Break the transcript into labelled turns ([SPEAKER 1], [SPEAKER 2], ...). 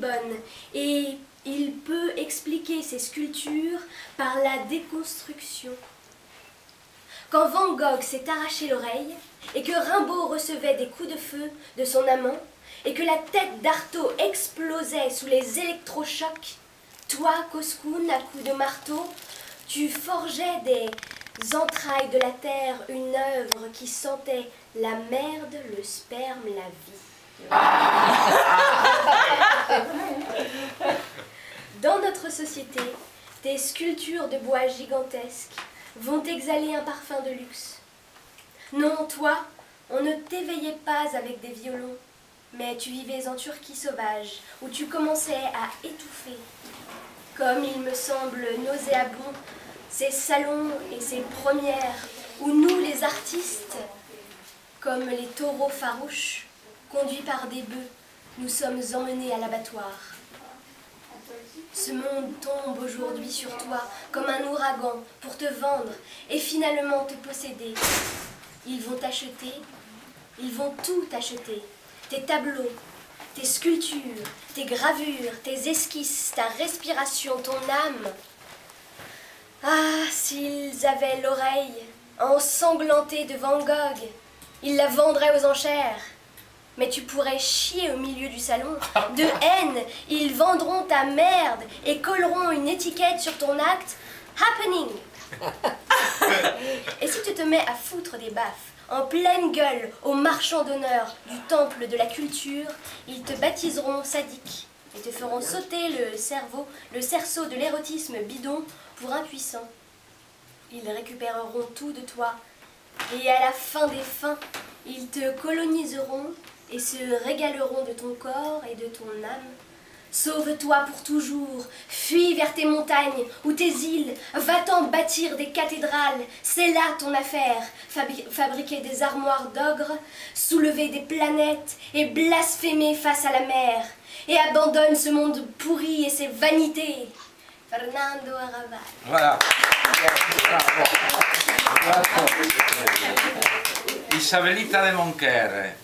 [SPEAKER 1] bonne et il peut expliquer ses sculptures par la déconstruction. Quand Van Gogh s'est arraché l'oreille et que Rimbaud recevait des coups de feu de son amant et que la tête d'Artaud explosait sous les électrochocs, toi, Koskoun, à coups de marteau, tu forgeais des entrailles de la terre une œuvre qui sentait la merde, le sperme, la vie. Dans notre société, tes sculptures de bois gigantesques vont exhaler un parfum de luxe. Non, toi, on ne t'éveillait pas avec des violons, mais tu vivais en Turquie sauvage, où tu commençais à étouffer. Comme il me semble nauséabond, ces salons et ces premières, où nous, les artistes, comme les taureaux farouches, conduits par des bœufs, nous sommes emmenés à l'abattoir. Ce monde tombe aujourd'hui sur toi comme un ouragan pour te vendre et finalement te posséder. Ils vont t'acheter, ils vont tout acheter. Tes tableaux, tes sculptures, tes gravures, tes esquisses, ta respiration, ton âme. Ah, s'ils avaient l'oreille ensanglantée de Van Gogh, ils la vendraient aux enchères. Mais tu pourrais chier au milieu du salon. De haine, ils vendront ta merde et colleront une étiquette sur ton acte « Happening ». Et si tu te mets à foutre des baffes en pleine gueule aux marchands d'honneur du temple de la culture, ils te baptiseront sadique et te feront sauter le cerceau de l'érotisme bidon pour impuissant. Ils récupéreront tout de toi et à la fin des fins, ils te coloniseront et se régaleront de ton corps et de ton âme. Sauve-toi pour toujours, fuis vers tes montagnes ou tes îles, va-t'en bâtir des cathédrales, c'est là ton affaire, fabriquer des armoires d'ogres, soulever des planètes et blasphémer face à la mer, et abandonne ce monde pourri et ses vanités. Fernando Arrabal.
[SPEAKER 2] Voilà. Isabelita de Monquer.